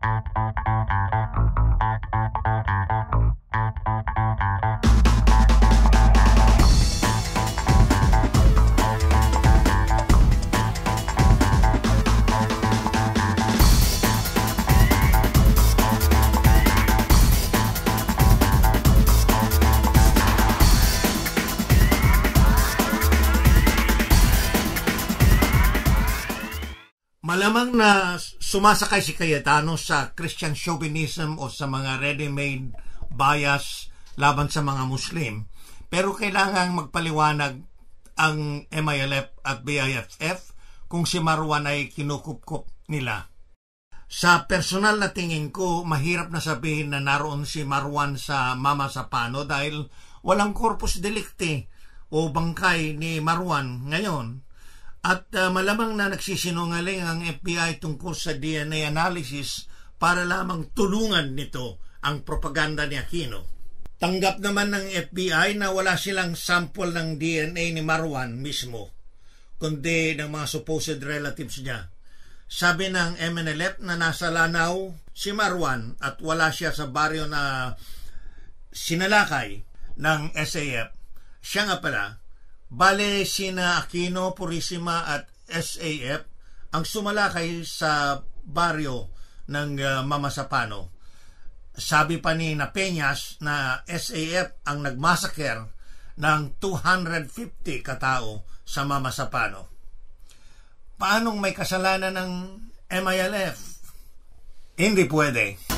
Malamang na sumasakay si Cayetano sa Christian chauvinism o sa mga ready-made bias laban sa mga Muslim, pero kailangang magpaliwanag ang MILF at BIFF kung si Marwan ay kinukupkup nila. Sa personal na tingin ko, mahirap na sabihin na naroon si Marwan sa Mama Sapano dahil walang corpus delicti o bangkay ni Marwan ngayon. At malamang na nagsisinungaling ang FBI tungkol sa DNA analysis para lamang tulungan nito ang propaganda ni Aquino. Tanggap naman ng FBI na wala silang sample ng DNA ni Marwan mismo, kundi ng mga supposed relatives niya. Sabi ng MNLF na nasa Lanao si Marwan at wala siya sa baryo na sinalakay ng SAF. Siya nga pala, bale sina Aquino, Purisima at SAF ang sumalakay sa baryo ng Mama Sapano. Sabi pa ni Peñas na SAF ang nagmassacre ng 250 katao sa Mama Sapano. Paanong may kasalanan ng MILF? Hindi pwede.